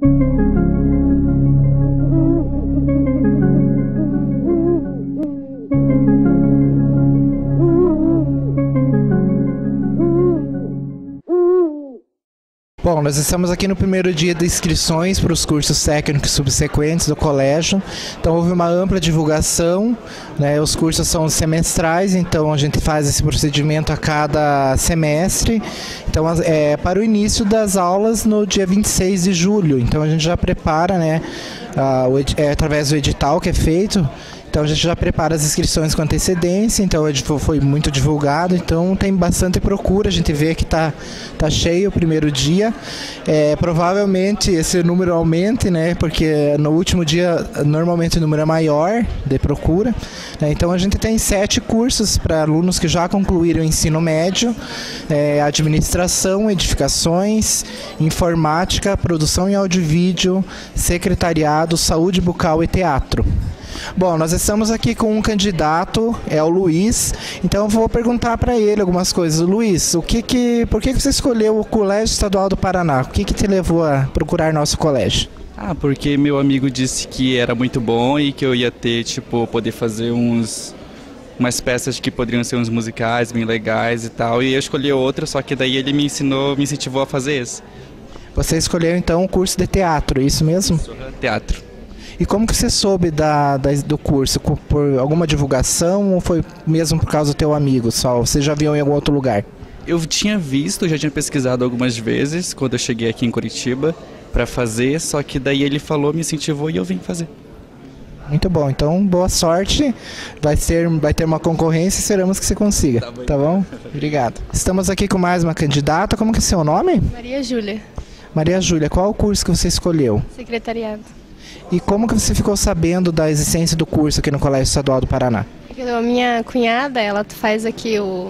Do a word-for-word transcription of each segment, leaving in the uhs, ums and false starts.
Bom, nós estamos aqui no primeiro dia de inscrições para os cursos técnicos subsequentes do colégio. Então houve uma ampla divulgação, né? Os cursos são semestrais, então a gente faz esse procedimento a cada semestre. Então é para o início das aulas no dia vinte e seis de julho. Então a gente já prepara, né, a, o, é, através do edital que é feito. Então a gente já prepara as inscrições com antecedência, então foi muito divulgado, então tem bastante procura, a gente vê que está tá cheio o primeiro dia. É, provavelmente esse número aumente, né, porque no último dia normalmente o número é maior de procura, né, então a gente tem sete cursos para alunos que já concluíram o ensino médio, é, administração, edificações, informática, produção em áudio e vídeo, secretariado, saúde bucal e teatro. Bom, nós estamos aqui com um candidato, é o Luiz, então eu vou perguntar para ele algumas coisas. Luiz, o que que, por que que você escolheu o Colégio Estadual do Paraná? O que que te levou a procurar nosso colégio? Ah, porque meu amigo disse que era muito bom e que eu ia ter, tipo, poder fazer uns, umas peças que poderiam ser uns musicais bem legais e tal, e eu escolhi outra, só que daí ele me ensinou, me incentivou a fazer esse. Você escolheu então o curso de teatro, é isso mesmo? Teatro. E como que você soube da, da, do curso? Por alguma divulgação ou foi mesmo por causa do teu amigo só? Você já viu em algum outro lugar? Eu tinha visto, já tinha pesquisado algumas vezes quando eu cheguei aqui em Curitiba para fazer, só que daí ele falou, me incentivou e eu vim fazer. Muito bom, então boa sorte, vai, ser, vai ter uma concorrência e esperamos que você consiga, tá bom? Tá bom? Obrigado. Estamos aqui com mais uma candidata, como que é seu nome? Maria Júlia. Maria Júlia, qual o curso que você escolheu? Secretariado. E como que você ficou sabendo da existência do curso aqui no Colégio Estadual do Paraná? A minha cunhada, ela faz aqui o...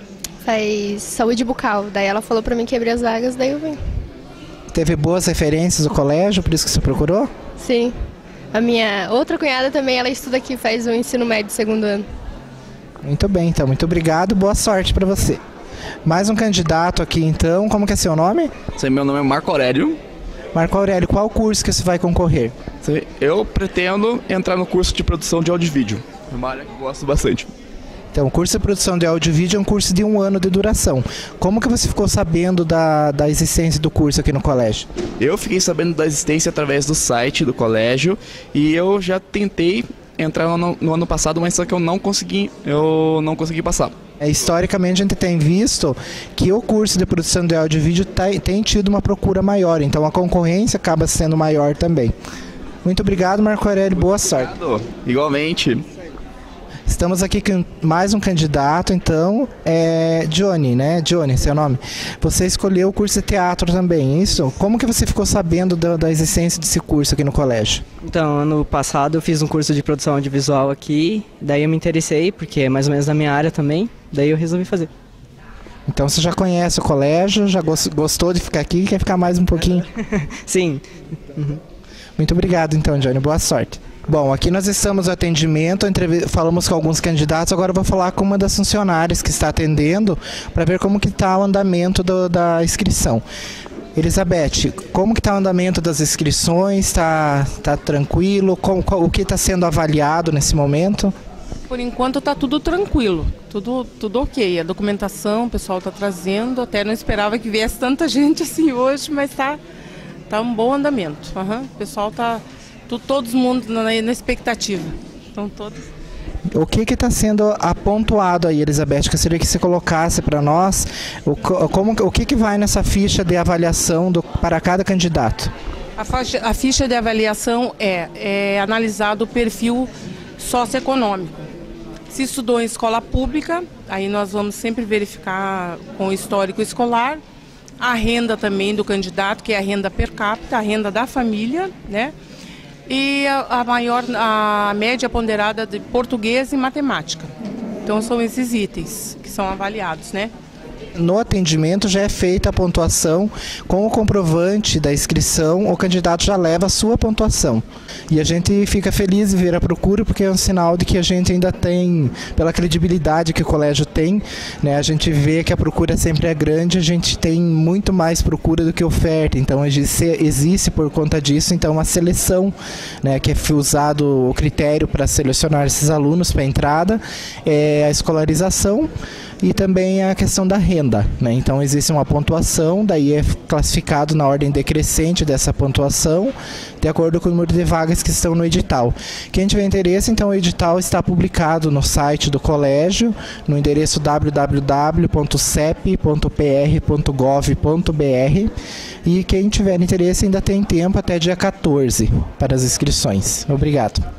faz saúde bucal, daí ela falou pra mim que abrir as vagas, daí eu vim. Teve boas referências do colégio, por isso que você procurou? Sim. A minha outra cunhada também, ela estuda aqui, faz o ensino médio segundo ano. Muito bem, então, muito obrigado, boa sorte para você. Mais um candidato aqui então, como que é seu nome? Sim, meu nome é Marco Aurélio. Marco Aurélio, qual curso que você vai concorrer? Eu pretendo entrar no curso de produção de áudio e vídeo. É uma área que eu gosto bastante. Então, o curso de produção de áudio e vídeo é um curso de um ano de duração. Como que você ficou sabendo da, da existência do curso aqui no colégio? Eu fiquei sabendo da existência através do site do colégio e eu já tentei entrar no, no ano passado, mas só que eu não consegui, eu não consegui passar. É, historicamente a gente tem visto que o curso de produção de áudio e vídeo tem, tem tido uma procura maior, então a concorrência acaba sendo maior também. Muito obrigado, Marco Aurélio, boa obrigado. Sorte. Igualmente. Estamos aqui com mais um candidato, então, é Johnny, né? Johnny, seu nome. Você escolheu o curso de teatro também, isso? Como que você ficou sabendo da, da existência desse curso aqui no colégio? Então, ano passado eu fiz um curso de produção audiovisual aqui, daí eu me interessei, porque é mais ou menos da minha área também, daí eu resolvi fazer. Então você já conhece o colégio, já gostou de ficar aqui e quer ficar mais um pouquinho? Sim. Uhum. Muito obrigado então, Johnny, boa sorte. Bom, aqui nós estamos no atendimento, falamos com alguns candidatos, agora eu vou falar com uma das funcionárias que está atendendo para ver como que está o andamento do, da inscrição. Elizabeth, como que está o andamento das inscrições? Está tá tranquilo? Como, qual, o que está sendo avaliado nesse momento? Por enquanto está tudo tranquilo, tudo, tudo ok. A documentação o pessoal está trazendo, até não esperava que viesse tanta gente assim hoje, mas está tá um bom andamento. Uhum. O pessoal está... todo mundo na, na expectativa. Então, todos. O que está sendo apontado aí, Elizabeth, que eu seria que você colocasse para nós, o, como, o que, que vai nessa ficha de avaliação do, para cada candidato? A, faixa, a ficha de avaliação é, é analisado o perfil socioeconômico. Se estudou em escola pública, aí nós vamos sempre verificar com o histórico escolar, a renda também do candidato, que é a renda per capita, a renda da família, né? E a, a maior, a média ponderada de português e matemática. Então são esses itens que são avaliados, né? No atendimento já é feita a pontuação com o comprovante da inscrição, o candidato já leva a sua pontuação. E a gente fica feliz em ver a procura porque é um sinal de que a gente ainda tem, pela credibilidade que o colégio tem, né, a gente vê que a procura sempre é grande, a gente tem muito mais procura do que oferta, então existe, existe por conta disso, então uma seleção, né, que é usado o critério para selecionar esses alunos para a entrada, é a escolarização e também a questão da renda, né? Então existe uma pontuação, daí é classificado na ordem decrescente dessa pontuação, de acordo com o número de vagas que estão no edital. Quem tiver interesse, então o edital está publicado no site do colégio, no endereço w w w ponto cep ponto p r ponto gov ponto b r, e quem tiver interesse ainda tem tempo até dia quatorze para as inscrições. Obrigado.